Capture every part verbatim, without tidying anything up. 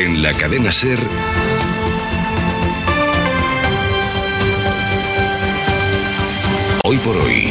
En la cadena SER, Hoy por Hoy.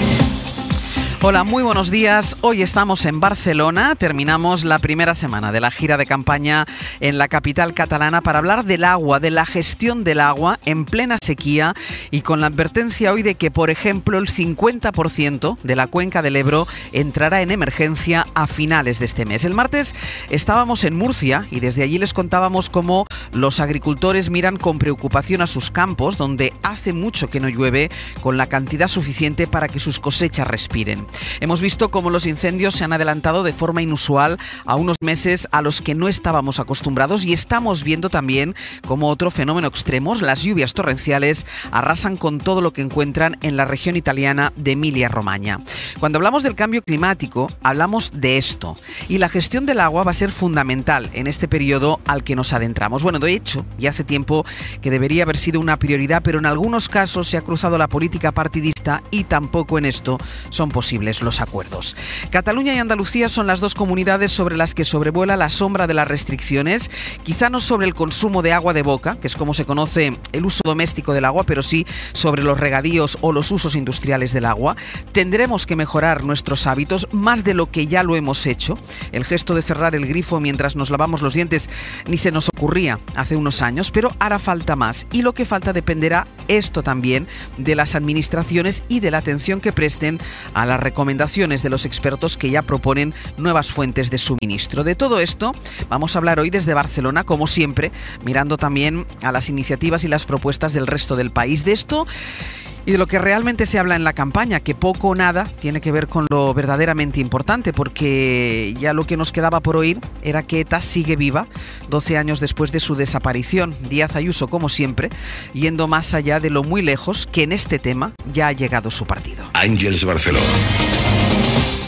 Hola, muy buenos días. Hoy estamos en Barcelona. Terminamos la primera semana de la gira de campaña en la capital catalana para hablar del agua, de la gestión del agua en plena sequía y con la advertencia hoy de que, por ejemplo, el cincuenta por ciento de la cuenca del Ebro entrará en emergencia a finales de este mes. El martes estábamos en Murcia y desde allí les contábamos cómo los agricultores miran con preocupación a sus campos, donde hace mucho que no llueve con la cantidad suficiente para que sus cosechas respiren. Hemos visto cómo los incendios se han adelantado de forma inusual a unos meses a los que no estábamos acostumbrados y estamos viendo también cómo otro fenómeno extremo, las lluvias torrenciales, arrasan con todo lo que encuentran en la región italiana de Emilia-Romagna. Cuando hablamos del cambio climático, hablamos de esto y la gestión del agua va a ser fundamental en este periodo al que nos adentramos. Bueno, de hecho, ya hace tiempo que debería haber sido una prioridad, pero en algunos casos se ha cruzado la política partidista y tampoco en esto son posibles los acuerdos. Cataluña y Andalucía son las dos comunidades sobre las que sobrevuela la sombra de las restricciones, quizá no sobre el consumo de agua de boca, que es como se conoce el uso doméstico del agua, pero sí sobre los regadíos o los usos industriales del agua. Tendremos que mejorar nuestros hábitos más de lo que ya lo hemos hecho. El gesto de cerrar el grifo mientras nos lavamos los dientes ni se nos ocurría hace unos años, pero hará falta más. Y lo que falta dependerá esto también de las administraciones y de la atención que presten a las recomendaciones de los expertos que ya proponen nuevas fuentes de suministro. De todo esto vamos a hablar hoy desde Barcelona, como siempre, mirando también a las iniciativas y las propuestas del resto del país. De esto y de lo que realmente se habla en la campaña, que poco o nada tiene que ver con lo verdaderamente importante, porque ya lo que nos quedaba por oír era que ETA sigue viva doce años después de su desaparición. Díaz Ayuso, como siempre, yendo más allá de lo muy lejos que en este tema ya ha llegado su partido. Ángeles Barceló.